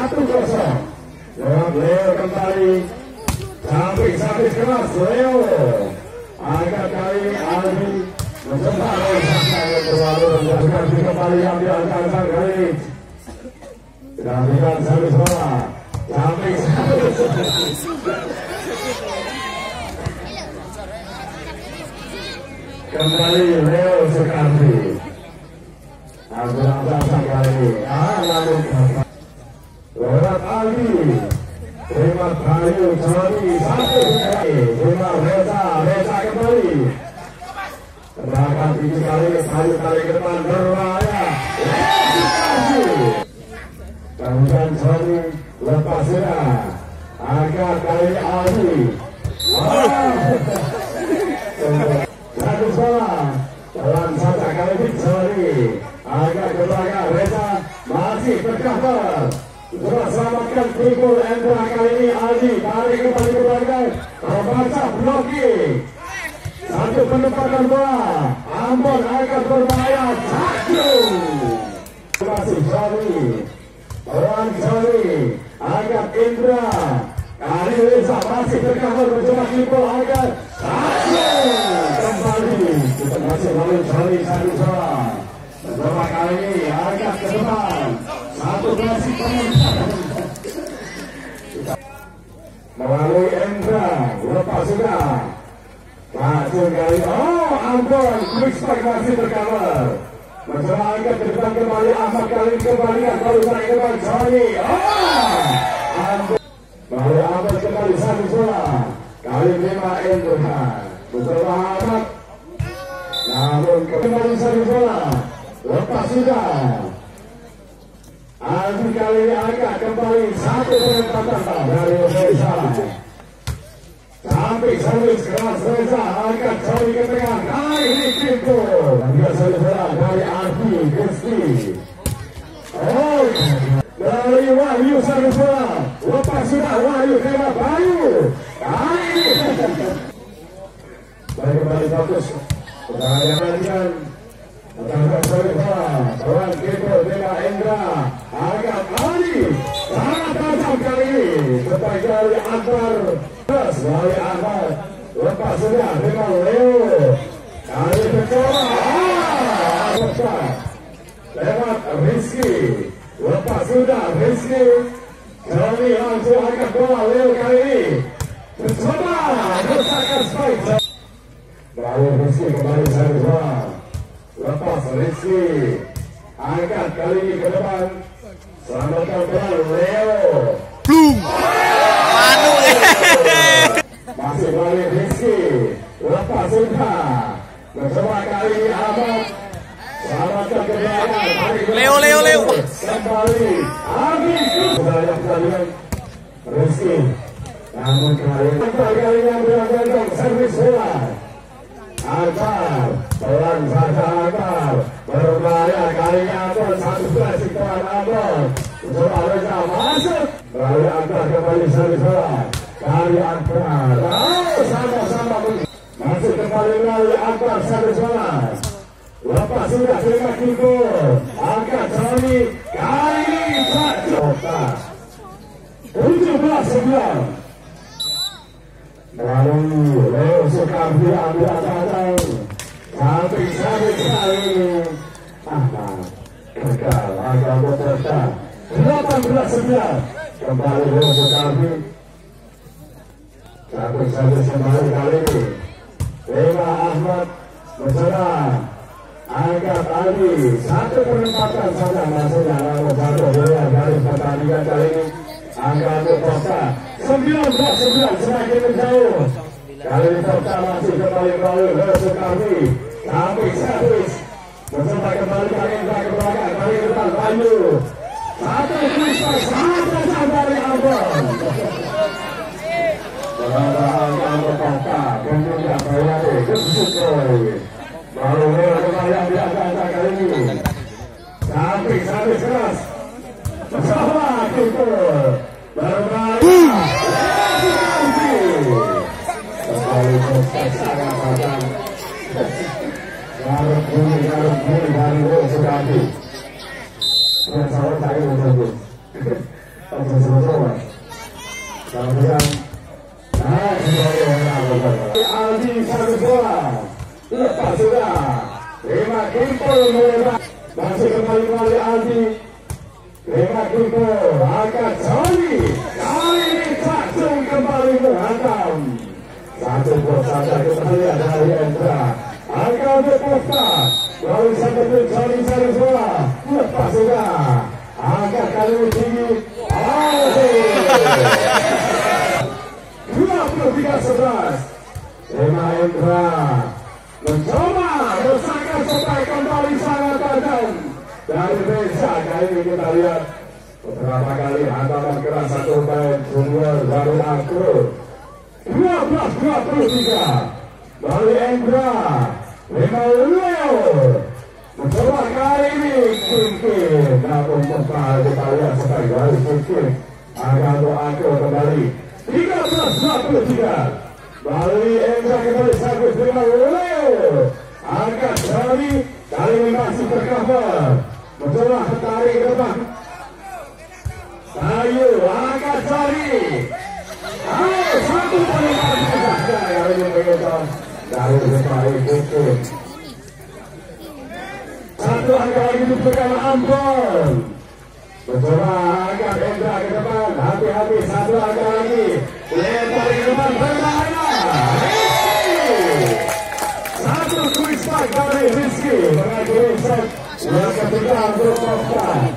1-0. Leo kembali. Sampai keras Leo. Agak kali ini Aldi mencoba kembali yang diangkat kali ini. Dilakukan servis bola. Sampai kembali Leo Sukardi. Angkat kali ini. Lalu lewat Aldi. Terima Bayu Joni 1 kali. Terima Reza kembali. Terangkan tinggi kali Bayu kali ke depan berbahaya. Kemudian Joni lepas sudah. Angkat kali ini Aldi. Satu bola. Jalan saja kali ini Joni. Agak ke belakang Reza masih bercover. Coba selamatkan Tribul Endra kali ini Aldi tarik kembali ke belakang. Terbaca blocking. Satu penempatan bola. Ambon agak berbahaya. Masih Joni. Lawan Joni. Agak Indra. Kali Reza masih bercover mencoba Tribul agak. Kembali. Kita masih lalu Joni 1-0. Beberapa kali ini agak ke depan. Satu klasik melalui Endra. Lepas sudah. Masuk kali. Ambon. Quick strike masih bercover. Mencoba angkat ke depan kembali. Ahmad kali kembalikan. Baru naik ke depan Joni. Ambon. Baru Ahmad kembali 1-0. Kali 5 Endra. Mencoba Ahmad. Namun kembali 1-0. Lepas sudah. Aldi kali ini agak kembali satu penempatan dari Reza. Sampai servis keras Reza angkat Joni ke tengah. Kali ini Kimpo. Dia servis dari Aldi Gusti. Dari Wahyu servis bola. Lepas sudah Wahyu tembak Bayu. Kali ini. Baik kembali fokus. Pertandingan. Tentang servis bola. Tuan Kimpo dengan Indra. Agak Aldi. Sangat tajam kali ini. Sebagai dari Akbar. Terus dari Ahmad. Lepas sudah dengan Leo. Kali kedua. Lewat Rizky. Lepas sudah Rizky. Joni langsung angkat bola Leo kali ini. Mencoba. Merusakan spike. Baru Rizky kembali servis bola. Lepas Rizky. Angkat kali ini ke depan. Selamatkan bola Leo. Masih balik Rizky. Lepas sudah. Mencoba kali ini Ahmad. Selamatkan ke belakang. Leo. Kembali. Habis. Banyak pertandingan Rizky. Namun kali ini berangkat servis bola. Akbar. Pelan saja Akbar. Berbahaya kali ini Akbar. Satu klasik Tuan Akbar. Mencoba Reza masuk. Melalui Akbar kembali servis bola. Kali Akbar. Sama-sama masuk kembali melalui Akbar servis bola. Lepas sudah terima Kimpo. Angkat Joni. Kali ini Jota. 17-9. Lalu Leo Sukardi ambil angkatan. Sampai kali ini Ahmad gagal. Agak berterta 18-9. Kembali Leo Sukardi. Sampai kembali kali ini Lema Ahmad mencoba angkat Aldi. Satu penempatan saja maksudnya. Lalu satu bola garis pertandingan kali ini. Angkat Costa 19-9 semakin menjauh. Kali ini Costa masih kembali melalui Leo Sukardi. Sampai servis. Mencoba kembali kali ini ke belakang. Kali ini depan Bayu. Satu kristal. Satu dari Ambon. Angkat Costa. Kemudian Bayani. Kesukoi. Baru Leo kembali ambil angkat kali ini. Sampai servis keras. Bersama Kimpo. Berbahaya. Kembali sangat tajam. Garut bunyi dari Leo Sukardi. Yang salah saya tersebut. Kemudian Aldi satu bola lepas sudah 5 kimpul masih kembali Aldi 5 kimpul angkat Sony kali ini Cacung kembali menghantam satu gol saja kembali dari Endra angkat untuk Posta lalu satu pun Sony satu bola lepas sudah angkat kali ini tinggi 23-11 Endra mencoba bersangka sampai kembali sangat tajam dari Reza. Kali ini kita lihat beberapa kali hantaman keras satu pemain junior baru Akro 12-23 dari Endra Leo mencoba kali ini Kinkin namun memperhal kita lihat sampai dari Kinkin akan Akro kembali 13-23 Bali Endra kembali servis dengan Leo angkat Sony kali ini masih tercover mencoba tarik ke depan Ayo angkat Sony satu poin saja kali ini mengejar dari depan Kuku satu angka lagi diberikan Ambon mencoba angkat Endra ke depan hati-hati satu angka lagi lempar ke depan berbahaya satu quick strike dari Rizky mengakhiri set yang ketiga untuk Posta